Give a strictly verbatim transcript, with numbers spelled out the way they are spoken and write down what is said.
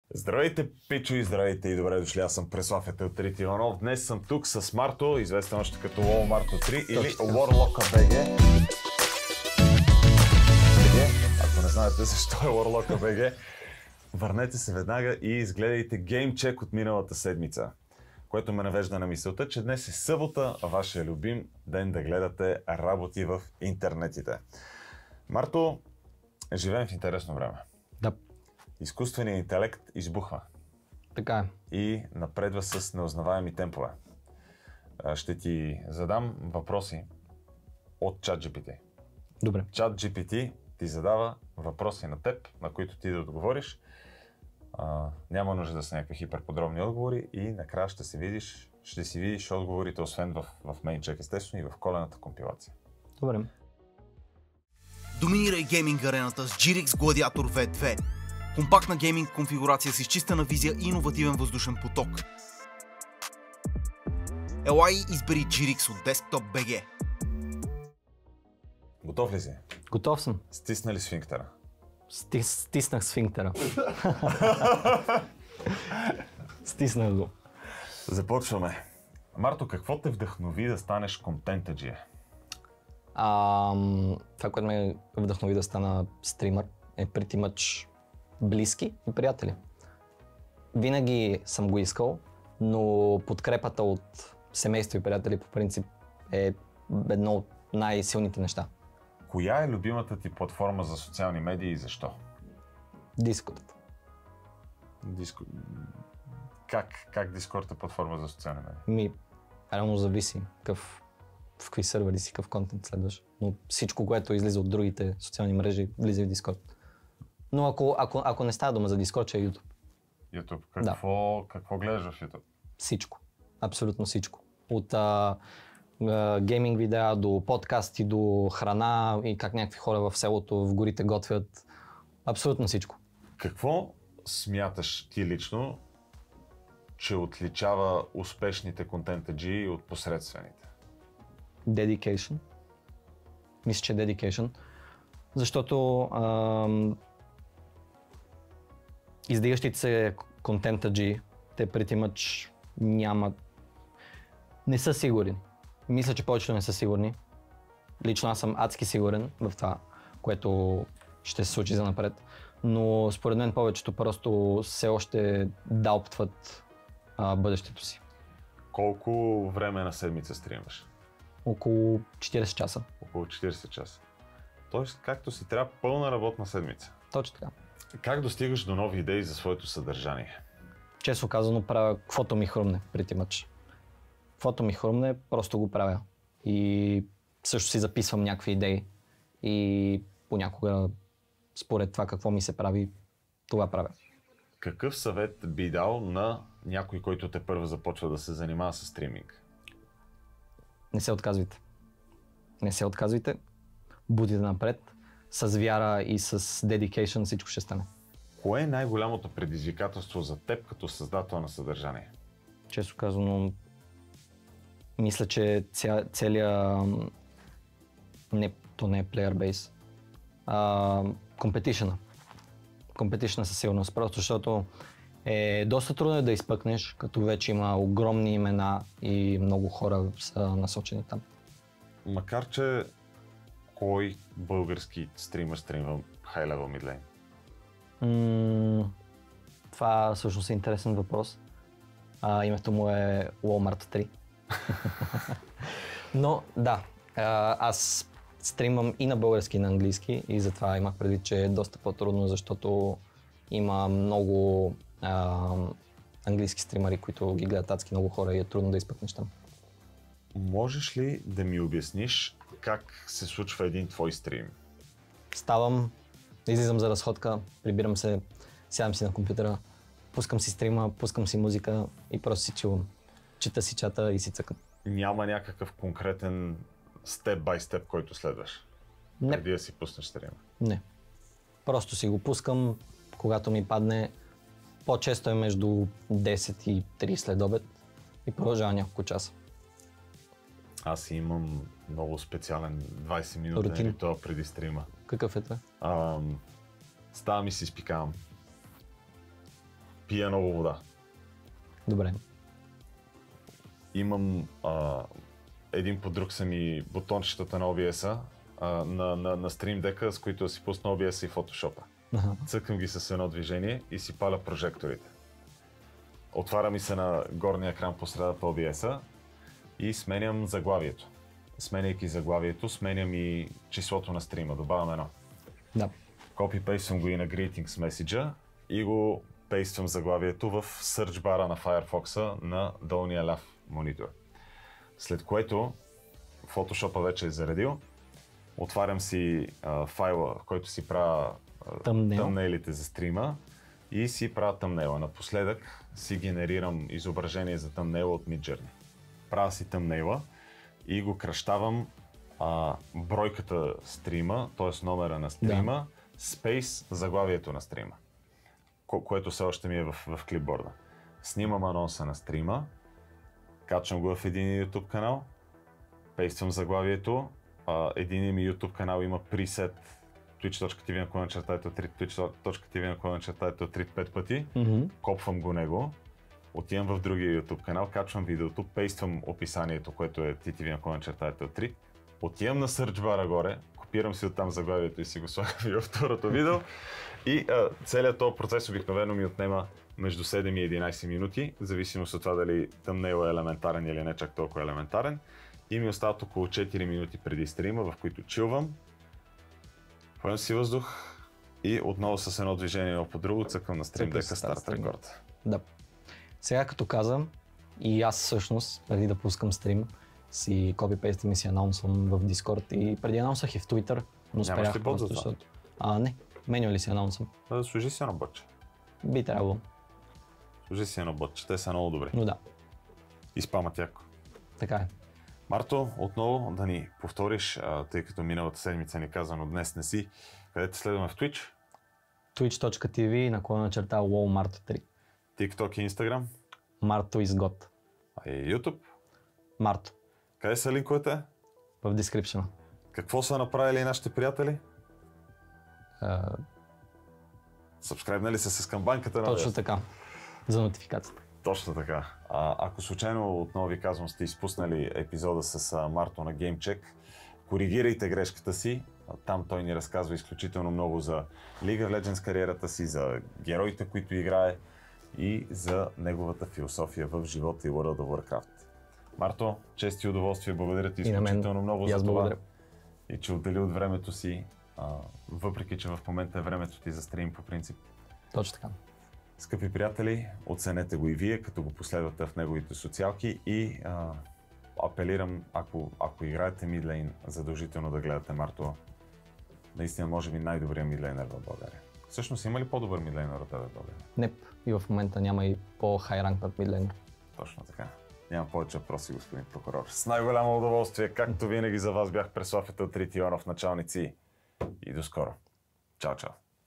Здравейте, пичо, и здравейте и добре дошли. Аз съм Преслав Етелтрит Иванов. Днес съм тук с Марто, известен още като WoW Марто три или Warlock би джи. Ако не знаете защо е Warlock би джи, върнете се веднага и изгледайте геймчек от миналата седмица, което ме навежда на мисълта, че днес е събота, а вашия любим ден да гледате работи в интернетите. Марто, живеем в интересно време. Да. Изкуственият интелект избухва. Така е. И напредва с неузнаваеми темпове. Ще ти задам въпроси от ChatGPT. Добре. ChatGPT ти задава въпроси на теб, на които ти да отговориш. А, няма нужда да са някакви хиперподробни отговори и накрая ще си видиш, ще си видиш отговорите, освен в, в MainCheck, естествено, и в колената компилация. Добре. Доминирай гейминг арената с джи ар икс Gladiator ви две. Компактна гейминг конфигурация с изчистена визия и иновативен въздушен поток. Елай и избери джи ар икс от Desktop би джи. Готов ли си? Готов съм. Стисна ли сфинктера? Стис, стиснах сфинктера. Стиснах го. Започваме. Марто, какво те вдъхнови да станеш контентаджия? Ам, това, което ме вдъхнови да стана стримър, е pretty much близки и приятели. Винаги съм го искал, но подкрепата от семейство и приятели по принцип е едно от най-силните неща. Коя е любимата ти платформа за социални медии и защо? Дискорд. Диско... Как, как Discord е платформа за социални медии? Ми, реално зависи какъв, в какви сървъри си, какъв контент следваш. Но всичко, което излиза от другите социални мрежи, влиза в Discord. Но ако, ако, ако не става дума за Discord, че е YouTube. YouTube. Какво, да. какво гледаш в YouTube? Всичко. Абсолютно всичко. От а, а, гейминг видеа до подкасти, до храна и как някакви хора в селото, в горите готвят. Абсолютно всичко. Какво смяташ ти лично, че отличава успешните контентаджии от посредствените? Dedication. Мисля, че dedication. Защото ам, издигащите се контентаджии, те pretty much нямат, не са сигурни. Мисля, че повечето не са сигурни. Лично аз съм адски сигурен в това, което ще се случи занапред. Но според мен повечето просто все още далптват а, бъдещето си. Колко време на седмица стримваш? Около четирийсет часа. Около четирийсет часа. Тоест, както си трябва, пълна работна седмица. Точно така. Как достигаш до нови идеи за своето съдържание? Честно казано, правя каквото ми хрумне, pretty much. Каквото ми хрумне, просто го правя. И също си записвам някакви идеи. И понякога, според това какво ми се прави, това правя. Какъв съвет би дал на някой, който те първо започва да се занимава с стриминг? Не се отказвайте. Не се отказвайте. Будете напред. С вяра и с dedication всичко ще стане. Кое е най-голямото предизвикателство за теб като създател на съдържание? Често казано, мисля, че ця, целият, не, то не е player base, а competition-а. Competition-а със сигурност, просто защото е доста трудно да изпъкнеш, като вече има огромни имена и много хора са насочени там. Макар че кой български стример стримва high level mid lane? М- това всъщност е интересен въпрос. А, името му е Walmart три. Но да, аз стримвам и на български, и на английски и затова имах предвид, че е доста по-трудно, защото има много а, английски стримари, които ги гледат адски много хора и е трудно да изпъкнеш там. Можеш ли да ми обясниш как се случва един твой стрим? Ставам, излизам за разходка, прибирам се, сядам си на компютъра, пускам си стрима, пускам си музика и просто си чувам. Чета си чата и си цъкам. Няма някакъв конкретен степ бай степ, който следваш? Не. Преди да си пуснеш стрима? Не. Просто си го пускам, когато ми падне. По-често е между десет и три след обед и продължава няколко часа. Аз имам много специален двайсет минутен ритуал преди стрима. Какъв е това? Ам, ставам и си спикавам. пия много вода. Добре. Имам а, един по друг са ми бутончетата на о би ес-а, а, на, на, на Stream Deck, с които да си пусна о би ес и Photoshop-а. Аха. Цъкам ги с едно движение и си паля прожекторите. Отваря ми се на горния екран по средата о би ес-а и сменям заглавието. Сменяйки заглавието, сменям и числото на стрима, добавям едно. Да. Копи-пействам го и на Greetings Message и го пействам заглавието в search бара на Firefox на долния ляв монитор. След което Photoshop вече е заредил. Отварям си а, файла, в който си правя Thumbnail. тъмнейлите за стрима и си правя тъмнейла. Напоследък си генерирам изображение за тъмнейла от Midjourney. Правя си тъмнейла и го кръщавам а, бройката стрима, т.е. номера на стрима, да. Space заглавието на стрима, ко- което все още ми е в, в клипборда. Снимам анонса на стрима, качвам го в един YouTube канал, пействам заглавието, а, един ми YouTube канал има пресет twitch.tv наклона черта ето три, twitch.tv наклона черта ето три пет пъти, mm-hmm. Копвам го него, отивам в другия YouTube канал, качвам видеото, пействам описанието, което е ти ти ви наклона черта ето три, отивам на search бара горе, копирам си оттам заглавието и си го слагам и във второто видео и а, целият този процес обикновено ми отнема между седем и единайсет минути, в зависимост от това дали тъмнейл е елементарен или не чак толкова елементарен. И ми остават около четири минути преди стрима, в които чилвам, поемам си въздух и отново с едно движение едно по друго цъкам на Stream Deck старт рекорд. Да. Сега като казвам, и аз всъщност, преди да пускам стрим, си копи-пействам и си анонсвам в Discord и преди анонсах и в Twitter, но успях. Нямаш ли бот за това? Защото... А, не. Меню ли си анонсвам? Да, служи си едно ботче. Би трябвало. Служи си едно ботче, те са много добри. Но да. И спамат яко. Така е. Марто, отново да ни повториш, а, тъй като миналата седмица ни казано днес не си, къде те следваме в Twitch? Twitch.tv наклона черта Walmart три. TikTok и Instagram? Марто изгод. А и YouTube? Марто. Къде са линковете? В description. Какво са направили нашите приятели? Uh, Сабскрайбнали се с камбанката на Точно така. За нотификацията. Точно така. А, ако случайно, отново ви казвам, сте изпуснали епизода с а, Марто на GameCheck, коригирайте грешката си. Там той ни разказва изключително много за League of Legends кариерата си, за героите, които играе и за неговата философия в живота и World of Warcraft. Марто, чест и удоволствие, благодаря ти изключително много за това. Благодаря. И че отдели от времето си, а, въпреки че в момента е времето ти за стрим по принцип. Точно така. Скъпи приятели, оценете го и вие, като го последвате в неговите социалки и а, апелирам, ако, ако играете мидлейн, задължително да гледате Марто. Наистина, може би най-добрият мидлейнер в България. Всъщност има ли по-добър мидлейнер от тебе в България? Не, и в момента няма и по-хай ранг от мидлейнер. Точно така. Няма повече въпроси, господин прокурор. С най-голямо удоволствие, както винаги за вас бях Преслав Етълтритионов, началници. И до скоро. Чао, чао.